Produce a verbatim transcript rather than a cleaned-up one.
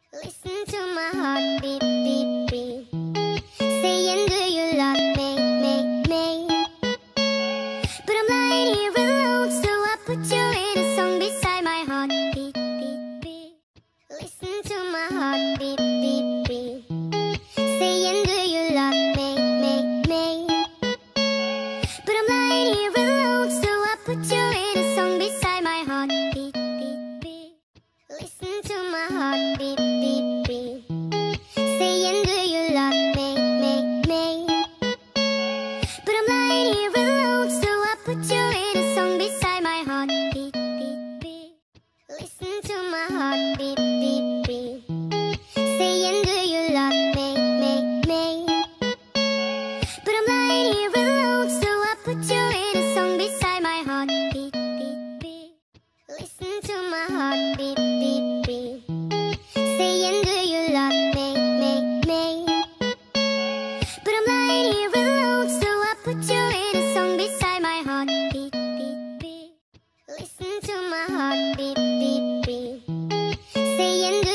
Listen to my heart beat, beat, beat. Saying, do you love me, me, me? But I'm lying here alone, so I put you in a song beside my heart beat, beat, beat. Listen to my heart beat, beat, beat. Saying, do you love me, me, me? But I'm lying here alone, so I put you in a song beside my heart beat, beat, beat. Listen to my heart beat, beat, beat. Saying, do you love me, me, me? But I'm lying here alone, so I put you in a song beside my heart beat, beat, beat. Listen to my heart beat, beat, beat. Saying, do you love me, me, me? But I'm lying here alone, so I put you in a song beside my heart beat, beat, beat. Listen to my heart beat, beat, beat. Saying, do you love me, me, me? But I'm lying here alone, so I put you in a song beside my heart beat, beat, beat. Listen to my heart beat, beat, beat. Saying,